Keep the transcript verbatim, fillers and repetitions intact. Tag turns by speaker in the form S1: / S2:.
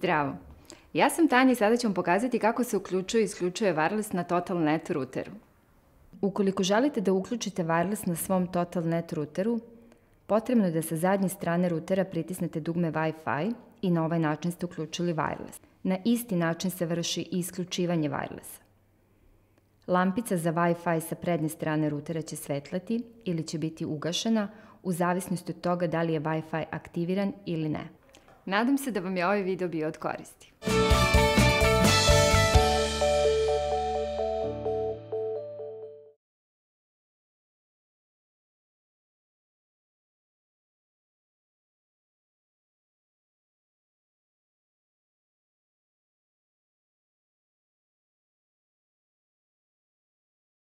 S1: Zdravo! Ja sam Tanja i sada ću vam pokazati kako se uključuje i isključuje wireless na TotalNet routeru. Ukoliko želite da uključite wireless na svom TotalNet routeru, potrebno je da sa zadnje strane routera pritisnete dugme Wi-Fi i na ovaj način ste uključili wireless. Na isti način se vrši i isključivanje wirelessa. Lampica za Wi-Fi sa prednje strane routera će svetlati ili će biti ugašena u zavisnosti od toga da li je Wi-Fi aktiviran ili ne. Nadam se da vam je ovaj video bio od koristi.